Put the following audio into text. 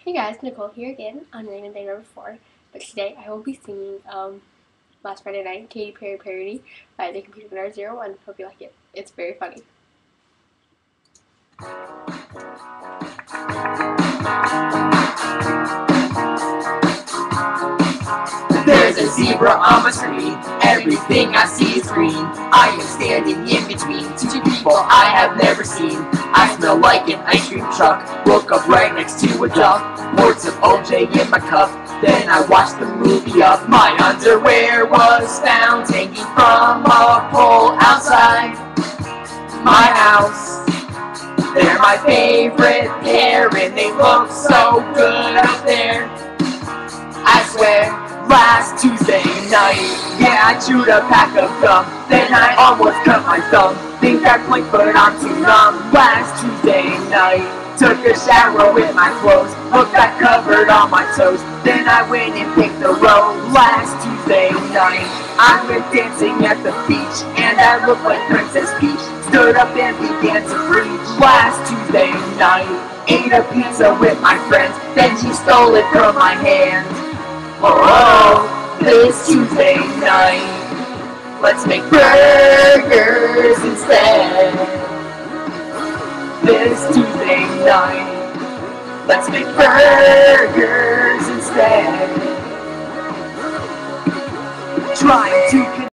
Hey guys, Nicole here again on Random Day number 4. But today I will be singing Last Friday Night Katy Perry parody by the Computer Winner 01. Hope you like it. It's very funny. There's a zebra on my screen, everything I see is green. I am standing in between two people I have never seen. I smell like an ice cream truck, woke up right next to a duck. Poured some OJ in my cup, then I watched the movie Up. My underwear was found hanging from a pole outside my house. They're my favorite pair and they look so good up there. I swear, last Tuesday night, yeah, I chewed a pack of gum. Then I almost cut my thumb. Think I blinked, but I'm too numb. Last Tuesday night, took a shower with my clothes, looked back covered on my toes. Then I went and picked the road. Last Tuesday night, I went dancing at the beach, and I looked like Princess Peach. Stood up and began to preach. Last Tuesday night, ate a pizza with my friends, then she stole it from my hand. Oh, this Tuesday night, let's make burgers instead. This Tuesday night, let's make burgers instead. Trying to